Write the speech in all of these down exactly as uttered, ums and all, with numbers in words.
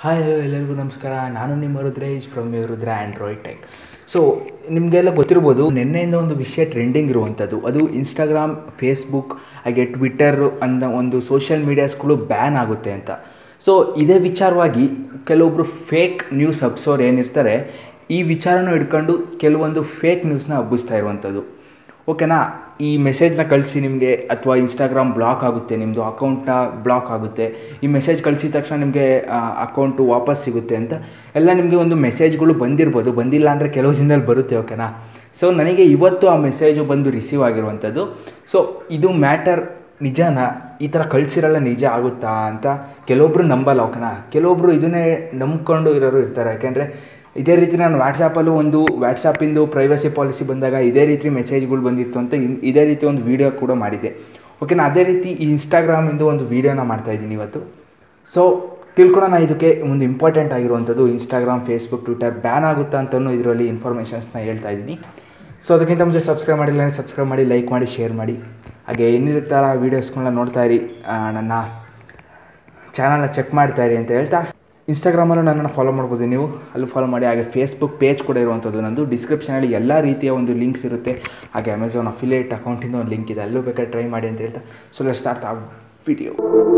Hi hello ಎಲ್ಲರಿಗೂ ನಮಸ್ಕಾರ. ನಾನು ನಿಮ್ಮ Rudresh from yo Rudra android tech. So ನಿಮಗೆಲ್ಲ ಗೊತ್ತಿರ್ಬೋದು, ನಿನ್ನೆಯಿಂದ ಒಂದು ವಿಷಯ ಟ್ರೆಂಡಿಂಗ್ ಇರುವಂಥದ್ದು, ಅದು ಇನ್ಸ್ಟಾಗ್ರಾಮ್, ಫೇಸ್ಬುಕ್ ಹಾಗೆ ಟ್ವಿಟ್ಟರ್ ಅನ್ನೋ ಒಂದು ಸೋಷಿಯಲ್ ಮೀಡಿಯಾಸ್ಗಳು ಬ್ಯಾನ್ ಆಗುತ್ತೆ ಅಂತ. ಸೊ ಇದೇ ವಿಚಾರವಾಗಿ ಕೆಲವೊಬ್ಬರು ಫೇಕ್ ನ್ಯೂಸ್ ಹಬ್ಸೋರು ಏನಿರ್ತಾರೆ, ಈ ವಿಚಾರನೂ ಹಿಡ್ಕೊಂಡು ಕೆಲವೊಂದು ಫೇಕ್ ನ್ಯೂಸ್ನ ಹಬ್ಬಿಸ್ತಾ ಇರುವಂಥದ್ದು. ಓಕೆನಾ, ಈ ಮೆಸೇಜ್ನ ಕಳಿಸಿ ನಿಮಗೆ, ಅಥವಾ ಇನ್ಸ್ಟಾಗ್ರಾಮ್ ಬ್ಲಾಕ್ ಆಗುತ್ತೆ, ನಿಮ್ಮದು ಅಕೌಂಟ್ನ ಬ್ಲಾಕ್ ಆಗುತ್ತೆ, ಈ ಮೆಸೇಜ್ ಕಳಿಸಿದ ತಕ್ಷಣ ನಿಮಗೆ ಅಕೌಂಟು ವಾಪಸ್ ಸಿಗುತ್ತೆ ಅಂತ ಎಲ್ಲ ನಿಮಗೆ ಒಂದು ಮೆಸೇಜ್ಗಳು ಬಂದಿರ್ಬೋದು. ಬಂದಿಲ್ಲ ಅಂದರೆ ಕೆಲವು ದಿನದಲ್ಲಿ ಬರುತ್ತೆ. ಓಕೆನಾ, ಸೊ ನನಗೆ ಇವತ್ತು ಆ ಮೆಸೇಜು ಬಂದು ರಿಸೀವ್ ಆಗಿರುವಂಥದ್ದು. ಸೊ ಇದು ಮ್ಯಾಟರ್ ನಿಜನಾ, ಈ ಥರ ಕಳಿಸಿರಲ್ಲ ನಿಜ ಆಗುತ್ತಾ ಅಂತ ಕೆಲವೊಬ್ಬರು ನಂಬಲ್ಲ. ಓಕೆನಾ, ಕೆಲವೊಬ್ಬರು ಇದನ್ನೇ ನಂಬ್ಕೊಂಡು ಇರೋರು ಇರ್ತಾರೆ. ಯಾಕೆಂದರೆ ಇದೇ ರೀತಿ ನಾನು ವಾಟ್ಸಾಪಲ್ಲೂ ಒಂದು ವಾಟ್ಸಾಪಿಂದು ಪ್ರೈವಸಿ ಪಾಲಿಸಿ ಬಂದಾಗ ಇದೇ ರೀತಿ ಮೆಸೇಜ್ಗಳು ಬಂದಿತ್ತು ಅಂತ ಇದೇ ರೀತಿ ಒಂದು ವೀಡಿಯೋ ಕೂಡ ಮಾಡಿದ್ದೆ. ಓಕೆನಾ, ಅದೇ ರೀತಿ ಈ ಇನ್ಸ್ಟಾಗ್ರಾಮಿಂದು ಒಂದು ವೀಡಿಯೋನ ಮಾಡ್ತಾಯಿದ್ದೀನಿ ಇವತ್ತು. ಸೊ ತಿಳ್ಕೊಳ್ಳೋಣ ಇದಕ್ಕೆ ಒಂದು ಇಂಪಾರ್ಟೆಂಟ್ ಆಗಿರುವಂಥದ್ದು, ಇನ್ಸ್ಟಾಗ್ರಾಮ್, ಫೇಸ್ಬುಕ್, ಟ್ವಿಟರ್ ಬ್ಯಾನ್ ಆಗುತ್ತಾ ಅಂತಲೂ ಇದರಲ್ಲಿ ಇನ್ಫಾರ್ಮೇಷನ್ಸ್ನ ಹೇಳ್ತಾ ಇದ್ದೀನಿ. ಸೊ ಅದಕ್ಕಿಂತ ಮುಂಚೆ ಸಬ್ಸ್ಕ್ರೈಬ್ ಮಾಡಿಲ್ಲ ಅಂದರೆ ಸಬ್ಸ್ಕ್ರೈಬ್ ಮಾಡಿ, ಲೈಕ್ ಮಾಡಿ, ಶೇರ್ ಮಾಡಿ. ಹಾಗೆ ಇನ್ನಿತರ ವೀಡಿಯೋಸ್ಗಳನ್ನ ನೋಡ್ತಾ ಇರಿ, ನನ್ನ ಚಾನಲ್ನ ಚೆಕ್ ಮಾಡ್ತಾಯಿರಿ ಅಂತ ಹೇಳ್ತಾ, ಇನ್ಸ್ಟಾಗ್ರಾಮಲ್ಲೂ ನನ್ನನ್ನು ಫಾಲೋ ಮಾಡ್ಬೋದು, ನೀವು ಅಲ್ಲೂ ಫಾಲೋ ಮಾಡಿ. ಹಾಗೆ ಫೇಸ್ಬುಕ್ ಪೇಜ್ ಕೂಡ ಇರುವಂಥದ್ದು ನಂದು. ಡಿಸ್ಕ್ರಿಪ್ಷನಲ್ಲಿ ಎಲ್ಲ ರೀತಿಯ ಒಂದು ಲಿಂಕ್ಸ್ ಇರುತ್ತೆ. ಹಾಗೆ ಅಮೆಝಾನ್ ಅಫಿಲಿಯೇಟ್ ಅಕೌಂಟಿಂದ ಒಂದು ಲಿಂಕ್ ಇದೆ, ಅಲ್ಲೂ ಬೇಕಾದ್ರೆ ಟ್ರೈ ಮಾಡಿ ಅಂತ ಹೇಳ್ತಾ, ಸೊ ಲೆಟ್ಸ್ ಸ್ಟಾರ್ಟ್ ಆ ವಿಡಿಯೋ.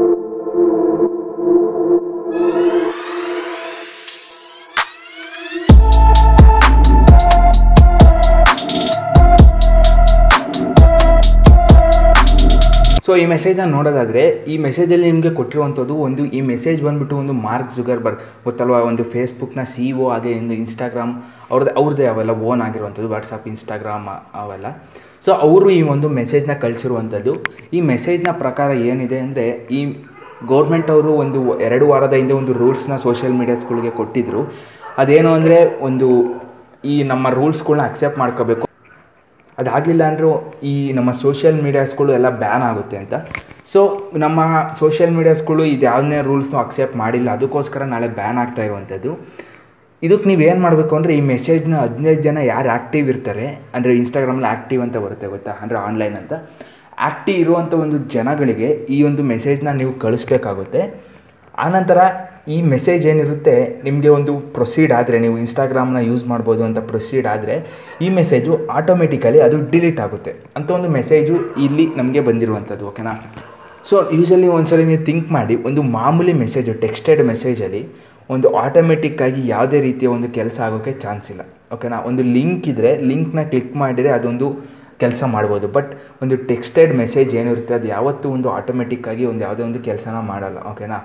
ಸೊ ಈ ಮೆಸೇಜ್ನ ನೋಡೋದಾದರೆ, ಈ ಮೆಸೇಜಲ್ಲಿ ನಿಮಗೆ ಕೊಟ್ಟಿರುವಂಥದ್ದು ಒಂದು, ಈ ಮೆಸೇಜ್ ಬಂದುಬಿಟ್ಟು ಒಂದು ಮಾರ್ಕ್ ಜುಗರ್ಬರ್ಗ್ ಗೊತ್ತಲ್ವ, ಒಂದು ಫೇಸ್ಬುಕ್ನ ಸಿ ಇ ಒ, ಹಾಗೆ ಒಂದು ಇನ್ಸ್ಟಾಗ್ರಾಮ್ ಅವ್ರದ್ದು ಅವ್ರದ್ದೇ ಅವೆಲ್ಲ ಓನ್ ಆಗಿರುವಂಥದ್ದು, ವಾಟ್ಸಪ್, ಇನ್ಸ್ಟಾಗ್ರಾಮ್ ಅವೆಲ್ಲ. ಸೊ ಅವರು ಈ ಒಂದು ಮೆಸೇಜ್ನ ಕಳಿಸಿರುವಂಥದ್ದು. ಈ ಮೆಸೇಜ್ನ ಪ್ರಕಾರ ಏನಿದೆ ಅಂದರೆ, ಈ ಗೌರ್ಮೆಂಟ್ ಅವರು ಒಂದು ಎರಡು ವಾರದ ಹಿಂದೆ ಒಂದು ರೂಲ್ಸ್ನ ಸೋಷಿಯಲ್ ಮೀಡಿಯಾಸ್ಗಳಿಗೆ ಕೊಟ್ಟಿದ್ದರು. ಅದೇನು ಅಂದರೆ, ಒಂದು ಈ ನಮ್ಮ ರೂಲ್ಸ್ಗಳನ್ನ ಅಕ್ಸೆಪ್ಟ್ ಮಾಡ್ಕೋಬೇಕು, ಅದಾಗಲಿಲ್ಲ ಅಂದರೂ ಈ ನಮ್ಮ ಸೋಷಿಯಲ್ ಮೀಡಿಯಾಸ್ಗಳು ಎಲ್ಲ ಬ್ಯಾನ್ ಆಗುತ್ತೆ ಅಂತ. ಸೊ ನಮ್ಮ ಸೋಷಿಯಲ್ ಮೀಡಿಯಾಸ್ಗಳು ಇದು ಯಾವುದೇ ರೂಲ್ಸ್ನೂ ಅಕ್ಸೆಪ್ಟ್ ಮಾಡಿಲ್ಲ, ಅದಕ್ಕೋಸ್ಕರ ನಾಳೆ ಬ್ಯಾನ್ ಆಗ್ತಾ ಇರುವಂಥದ್ದು. ಇದಕ್ಕೆ ನೀವು ಏನು ಮಾಡಬೇಕು ಅಂದರೆ, ಈ ಮೆಸೇಜ್ನ ಹದಿನೈದು ಜನ ಯಾರು ಆ್ಯಕ್ಟಿವ್ ಇರ್ತಾರೆ, ಅಂದರೆ ಇನ್ಸ್ಟಾಗ್ರಾಮಲ್ಲಿ ಆ್ಯಕ್ಟಿವ್ ಅಂತ ಬರುತ್ತೆ ಗೊತ್ತಾ, ಅಂದರೆ ಆನ್ಲೈನ್ ಅಂತ, ಆ್ಯಕ್ಟಿವ್ ಇರುವಂಥ ಒಂದು ಜನಗಳಿಗೆ ಈ ಒಂದು ಮೆಸೇಜ್ನ ನೀವು ಕಳಿಸ್ಬೇಕಾಗುತ್ತೆ. ಆನಂತರ ಈ ಮೆಸೇಜ್ ಏನಿರುತ್ತೆ ನಿಮಗೆ ಒಂದು ಪ್ರೊಸೀಡ್ ಆದರೆ, ನೀವು ಇನ್ಸ್ಟಾಗ್ರಾಮ್ನ ಯೂಸ್ ಮಾಡ್ಬೋದು ಅಂತ ಪ್ರೊಸೀಡ್ ಆದರೆ, ಈ ಮೆಸೇಜು ಆಟೋಮೆಟಿಕಲಿ ಅದು ಡಿಲೀಟ್ ಆಗುತ್ತೆ ಅಂತ ಒಂದು ಮೆಸೇಜು ಇಲ್ಲಿ ನಮಗೆ ಬಂದಿರುವಂಥದ್ದು. ಓಕೆನಾ, ಸೊ ಯೂಶಲಿ ಒಂದ್ಸಲ ನೀವು ಥಿಂಕ್ ಮಾಡಿ, ಒಂದು ಮಾಮೂಲಿ ಮೆಸೇಜು ಟೆಕ್ಸ್ಟೆಡ್ ಮೆಸೇಜಲ್ಲಿ ಒಂದು ಆಟೋಮೆಟಿಕ್ಕಾಗಿ ಯಾವುದೇ ರೀತಿಯ ಒಂದು ಕೆಲಸ ಆಗೋಕ್ಕೆ ಚಾನ್ಸ್ ಇಲ್ಲ. ಓಕೆನಾ, ಒಂದು ಲಿಂಕ್ ಇದ್ದರೆ ಲಿಂಕ್ನ ಕ್ಲಿಕ್ ಮಾಡಿದರೆ ಅದೊಂದು ಕೆಲಸ ಮಾಡ್ಬೋದು. ಬಟ್ ಒಂದು ಟೆಕ್ಸ್ಟೆಡ್ ಮೆಸೇಜ್ ಏನಿರುತ್ತೆ ಅದು ಯಾವತ್ತೂ ಒಂದು ಆಟೋಮೆಟಿಕ್ಕಾಗಿ ಒಂದು ಯಾವುದೇ ಒಂದು ಕೆಲಸನ ಮಾಡಲ್ಲ. ಓಕೆನಾ,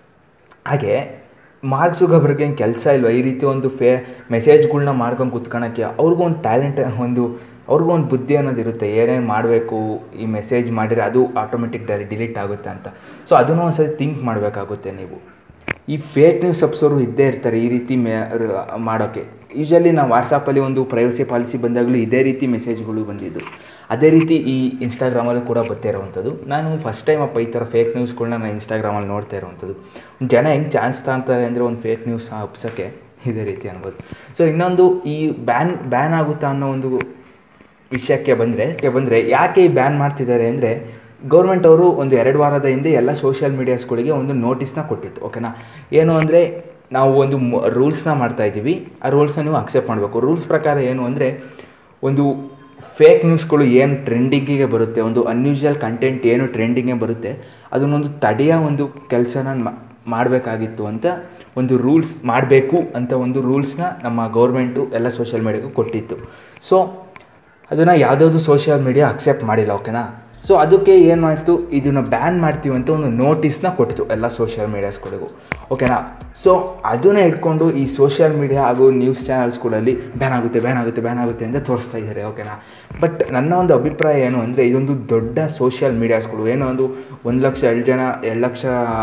ಹಾಗೆ ಮಾರ್ಕ್ ಜುಗರ್ಬರ್ಗ್ ಏನು ಕೆಲಸ ಇಲ್ವ ಈ ರೀತಿ ಒಂದು ಫೇ ಮೆಸೇಜ್ಗಳ್ನ ಮಾಡ್ಕೊಂಡು ಕುತ್ಕೊಳ್ಳೋಕ್ಕೆ? ಅವ್ರಿಗೂ ಒಂದು ಟ್ಯಾಲೆಂಟ್, ಒಂದು ಅವ್ರಿಗೂ ಒಂದು ಬುದ್ಧಿ ಅನ್ನೋದು ಇರುತ್ತೆ, ಏನೇನು ಮಾಡಬೇಕು, ಈ ಮೆಸೇಜ್ ಮಾಡಿದರೆ ಅದು ಆಟೋಮೆಟಿಕ್ ಡೈ ಡಿಲೀಟ್ ಆಗುತ್ತೆ ಅಂತ. ಸೊ ಅದನ್ನು ಒಂದು ಸರಿ ಥಿಂಕ್ ಮಾಡಬೇಕಾಗುತ್ತೆ ನೀವು. ಈ ಫೇಕ್ ನ್ಯೂಸ್ ಅಪ್ಸೋರು ಇದ್ದೇ ಇರ್ತಾರೆ ಈ ರೀತಿ ಮೇ ಮಾಡೋಕ್ಕೆ. ಯೂಶಲಿ ನಾವು ವಾಟ್ಸಾಪಲ್ಲಿ ಒಂದು ಪ್ರೈವಸಿ ಪಾಲಿಸಿ ಬಂದಾಗಲೂ ಇದೇ ರೀತಿ ಮೆಸೇಜ್ಗಳು ಬಂದಿದ್ದು, ಅದೇ ರೀತಿ ಈ ಇನ್ಸ್ಟಾಗ್ರಾಮಲ್ಲೂ ಕೂಡ ಬರ್ತಾ ಇರುವಂಥದ್ದು. ನಾನು ಫಸ್ಟ್ ಟೈಮ್ ಅಪ್ಪ ಈ ಥರ ಫೇಕ್ ನ್ಯೂಸ್ಗಳನ್ನ ನಾನು ಇನ್ಸ್ಟಾಗ್ರಾಮಲ್ಲಿ ನೋಡ್ತಾ ಇರುವಂಥದ್ದು. ಜನ ಹೆಂಗೆ ಚಾನ್ಸ್ ತಗೊತಾರೆ ಅಂದರೆ ಒಂದು ಫೇಕ್ ನ್ಯೂಸ್ ಹಬ್ಸೋಕ್ಕೆ ಇದೇ ರೀತಿ ಅನ್ಬೋದು. ಸೊ ಇನ್ನೊಂದು, ಈ ಬ್ಯಾನ್ ಬ್ಯಾನ್ ಆಗುತ್ತಾ ಅನ್ನೋ ಒಂದು ವಿಷಯಕ್ಕೆ ಬಂದರೆ ಬಂದರೆ ಯಾಕೆ ಈ ಬ್ಯಾನ್ ಮಾಡ್ತಿದ್ದಾರೆ ಅಂದರೆ, ಗೌರ್ಮೆಂಟ್ ಅವರು ಒಂದು ಎರಡು ವಾರದ ಹಿಂದೆ ಎಲ್ಲ ಸೋಷಿಯಲ್ ಮೀಡಿಯಾಸ್ಗಳಿಗೆ ಒಂದು ನೋಟಿಸ್ನ ಕೊಟ್ಟಿತ್ತು. ಓಕೆನಾ, ಏನು ಅಂದರೆ, ನಾವು ಒಂದು ರೂಲ್ಸ್ನ ಮಾಡ್ತಾಯಿದ್ದೀವಿ, ಆ ರೂಲ್ಸ್ನ ನೀವು ಅಕ್ಸೆಪ್ಟ್ ಮಾಡಬೇಕು. ರೂಲ್ಸ್ ಪ್ರಕಾರ ಏನು ಅಂದರೆ, ಒಂದು ಫೇಕ್ ನ್ಯೂಸ್ಗಳು ಏನು ಟ್ರೆಂಡಿಂಗಿಗೆ ಬರುತ್ತೆ, ಒಂದು ಅನ್ಯೂಶುವಲ್ ಕಂಟೆಂಟ್ ಏನು ಟ್ರೆಂಡಿಂಗಿಗೆ ಬರುತ್ತೆ, ಅದನ್ನೊಂದು ತಡೆಯೋ ಒಂದು ಕೆಲಸನ ಮಾಡಬೇಕಾಗಿತ್ತು ಅಂತ ಒಂದು ರೂಲ್ಸ್ ಮಾಡಬೇಕು ಅಂತ ಒಂದು ರೂಲ್ಸ್ನ ನಮ್ಮ ಗೌರ್ಮೆಂಟು ಎಲ್ಲ ಸೋಷಿಯಲ್ ಮೀಡಿಯಾಗೂ ಕೊಟ್ಟಿತ್ತು. ಸೊ ಅದನ್ನು ಯಾವುದಾದ್ರು ಸೋಷಿಯಲ್ ಮೀಡಿಯಾ ಅಕ್ಸೆಪ್ಟ್ ಮಾಡಿಲ್ಲ. ಓಕೆನಾ, ಸೊ ಅದಕ್ಕೆ ಏನು ಮಾಡ್ತು, ಇದನ್ನು ಬ್ಯಾನ್ ಮಾಡ್ತೀವಿ ಅಂತ ಒಂದು ನೋಟಿಸ್ನ ಕೊಟ್ಟಿತು ಎಲ್ಲ ಸೋಷಿಯಲ್ ಮೀಡಿಯಾಸ್ಗಳಿಗೂ. ಓಕೆನಾ, ಸೊ ಅದನ್ನೇ ಇಟ್ಕೊಂಡು ಈ ಸೋಷಿಯಲ್ ಮೀಡಿಯಾ ಹಾಗೂ ನ್ಯೂಸ್ ಚಾನಲ್ಸ್ಗಳಲ್ಲಿ ಬ್ಯಾನ್ ಆಗುತ್ತೆ ಬ್ಯಾನ್ ಆಗುತ್ತೆ ಬ್ಯಾನ್ ಆಗುತ್ತೆ ಅಂತ ತೋರಿಸ್ತಾ ಇದ್ದಾರೆ. ಓಕೆನಾ, ಬಟ್ ನನ್ನ ಒಂದು ಅಭಿಪ್ರಾಯ ಏನು ಅಂದರೆ, ಇದೊಂದು ದೊಡ್ಡ ಸೋಷಿಯಲ್ ಮೀಡಿಯಾಸ್ಗಳು, ಏನೋ ಒಂದು ಒಂದು ಲಕ್ಷ ಎರಡು ಜನ ಎರಡು ಲಕ್ಷ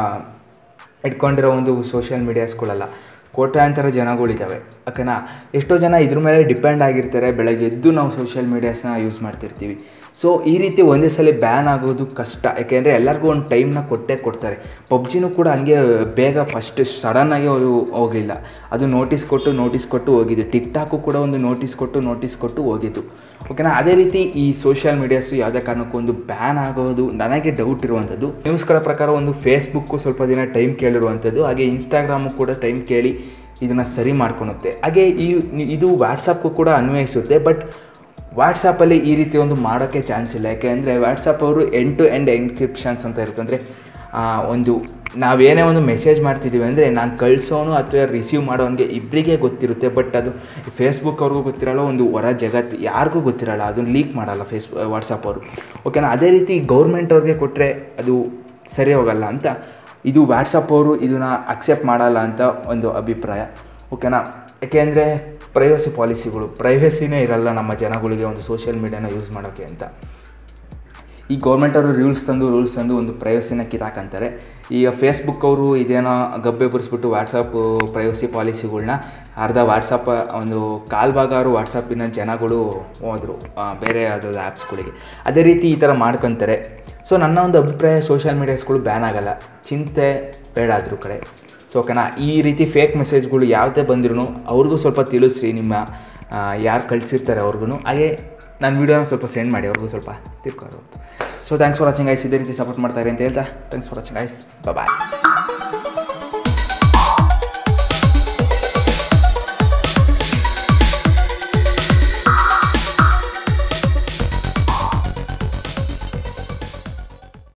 ಇಟ್ಕೊಂಡಿರೋ ಒಂದು ಸೋಷಿಯಲ್ ಮೀಡಿಯಾಸ್ಗಳಲ್ಲ, ಕೋಟ್ಯಾಂತರ ಜನಗಳಿದ್ದಾವೆ. ಓಕೆನಾ, ಎಷ್ಟೋ ಜನ ಇದ್ರ ಮೇಲೆ ಡಿಪೆಂಡ್ ಆಗಿರ್ತಾರೆ. ಬೆಳಗ್ಗೆ ಎದ್ದು ನಾವು ಸೋಷಿಯಲ್ ಮೀಡಿಯಾಸ್ನ ಯೂಸ್ ಮಾಡ್ತಿರ್ತೀವಿ. ಸೊ ಈ ರೀತಿ ಒಂದೇ ಸಲ ಬ್ಯಾನ್ ಆಗೋದು ಕಷ್ಟ, ಯಾಕೆಂದರೆ ಎಲ್ಲರಿಗೂ ಒಂದು ಟೈಮ್ನ ಕೊಟ್ಟೇ ಕೊಡ್ತಾರೆ. ಪಬ್ಜಿನೂ ಕೂಡ ಹಂಗೆ ಬೇಗ ಫಸ್ಟ್ ಸಡನ್ನಾಗಿ ಹೋಗಲಿಲ್ಲ, ಅದು ನೋಟಿಸ್ ಕೊಟ್ಟು ನೋಟಿಸ್ ಕೊಟ್ಟು ಹೋಗಿದ್ದು. ಟಿಕ್ ಟಾಕು ಕೂಡ ಒಂದು ನೋಟಿಸ್ ಕೊಟ್ಟು ನೋಟಿಸ್ ಕೊಟ್ಟು ಹೋಗಿದ್ದು, ಓಕೆನಾ. ಅದೇ ರೀತಿ ಈ ಸೋಷಿಯಲ್ ಮೀಡಿಯಾಸು ಯಾವುದೇ ಕಾರಣಕ್ಕೂ ಒಂದು ಬ್ಯಾನ್ ಆಗೋದು ನನಗೆ ಡೌಟ್ ಇರುವಂಥದ್ದು. ನ್ಯೂಸ್ಗಳ ಪ್ರಕಾರ ಒಂದು ಫೇಸ್ಬುಕ್ಕು ಸ್ವಲ್ಪ ದಿನ ಟೈಮ್ ಕೇಳಿರುವಂಥದ್ದು, ಹಾಗೆ ಇನ್ಸ್ಟಾಗ್ರಾಮು ಕೂಡ ಟೈಮ್ ಕೇಳಿ ಇದನ್ನು ಸರಿ ಮಾಡ್ಕೊಳುತ್ತೆ. ಹಾಗೆ ಈ ಇದು ವಾಟ್ಸಪ್ಗೂ ಕೂಡ ಅನ್ವಯಿಸುತ್ತೆ. ಬಟ್ ವಾಟ್ಸಪ್ಪಲ್ಲಿ ಈ ರೀತಿ ಒಂದು ಮಾಡೋಕ್ಕೆ ಚಾನ್ಸ್ ಇಲ್ಲ, ಯಾಕೆಂದರೆ ವಾಟ್ಸಪ್ ಅವರು ಎಂಡ್ ಟು ಎಂಡ್ ಎನ್ಕ್ರಿಪ್ಷನ್ಸ್ ಅಂತ ಇರುತ್ತೆ. ಅಂದರೆ ಒಂದು ನಾವೇನೇ ಒಂದು ಮೆಸೇಜ್ ಮಾಡ್ತಿದ್ದೀವಿ ಅಂದರೆ ನಾನು ಕಳಿಸೋನು ಅಥವಾ ರಿಸೀವ್ ಮಾಡೋನಿಗೆ ಇಬ್ಬರಿಗೆ ಗೊತ್ತಿರುತ್ತೆ. ಬಟ್ ಅದು ಫೇಸ್ಬುಕ್ ಅವ್ರಿಗೂ ಗೊತ್ತಿರಲ್ಲ, ಒಂದು ಹೊರ ಜಗತ್ತು ಯಾರಿಗೂ ಗೊತ್ತಿರಲ್ಲ, ಅದನ್ನು ಲೀಕ್ ಮಾಡಲ್ಲ ಫೇಸ್ ವಾಟ್ಸಪ್ ಅವರು, ಓಕೆನಾ. ಅದೇ ರೀತಿ ಗೌರ್ಮೆಂಟ್ ಅವ್ರಿಗೆ ಕೊಟ್ಟರೆ ಅದು ಸರಿ ಹೋಗಲ್ಲ ಅಂತ ಇದು ವಾಟ್ಸಪ್ ಅವರು ಇದನ್ನು ಅಕ್ಸೆಪ್ಟ್ ಮಾಡಲ್ಲ ಅಂತ ಒಂದು ಅಭಿಪ್ರಾಯ, ಓಕೆನಾ. ಯಾಕೆಂದರೆ ಪ್ರೈವಸಿ ಪಾಲಿಸಿಗಳು, ಪ್ರೈವಸಿನೇ ಇರಲ್ಲ ನಮ್ಮ ಜನಗಳಿಗೆ ಒಂದು ಸೋಷಿಯಲ್ ಮೀಡಿಯಾನ ಯೂಸ್ ಮಾಡೋಕ್ಕೆ ಅಂತ. ಈ ಗೌರ್ಮೆಂಟ್ ಅವರು ರೂಲ್ಸ್ ತಂದು ರೂಲ್ಸ್ ತಂದು ಒಂದು ಪ್ರೈವಸಿನ ಕಿತ್ತಾಕಂತಾರೆ. ಈಗ ಫೇಸ್ಬುಕ್ ಅವರು ಇದೇನೋ ಗಬ್ಬೆ ಬರೆಸ್ಬಿಟ್ಟು ವಾಟ್ಸಪ್ ಪ್ರೈವಸಿ ಪಾಲಿಸಿಗಳ್ನ ಅರ್ಧ ವಾಟ್ಸಪ್ ಒಂದು ಕಾಲು ಭಾಗ ಅವರು ವಾಟ್ಸಪ್ಪಿನ ಜನಗಳು ಹೋದರು ಬೇರೆ ಯಾವುದಾದ್ರು ಆ್ಯಪ್ಸ್ಗಳಿಗೆ. ಅದೇ ರೀತಿ ಈ ಥರ ಮಾಡ್ಕೊತಾರೆ. ಸೊ ನನ್ನ ಒಂದು ಅಭಿಪ್ರಾಯ, ಸೋಷಿಯಲ್ ಮೀಡಿಯಾಸ್ಗಳು ಬ್ಯಾನ್ ಆಗೋಲ್ಲ, ಚಿಂತೆ ಬೇಡ ಅದ್ರ ಕಡೆ. ಸೊ ಓಕೆನಾ. ಈ ರೀತಿ ಫೇಕ್ ಮೆಸೇಜ್ಗಳು ಯಾವುದೇ ಬಂದ್ರೂ ಅವ್ರಿಗೂ ಸ್ವಲ್ಪ ತಿಳಿಸ್ರಿ, ನಿಮ್ಮ ಯಾರು ಕಳಿಸಿರ್ತಾರೆ ಅವ್ರಿಗೂ. ಹಾಗೆ ನನ್ನ ವೀಡಿಯೋನ ಸ್ವಲ್ಪ ಸೆಂಡ್ ಮಾಡಿ ಅವ್ರಿಗೂ ಸ್ವಲ್ಪ ತಿಳ್ಕೊಳ್ಳೋದು. So thanks for watching guys. ಇದೇ ರೀತಿ ಸಪೋರ್ಟ್ ಮಾಡ್ತಾರೆ ಅಂತ ಹೇಳ್ತಾ thanks for watching guys. Bye.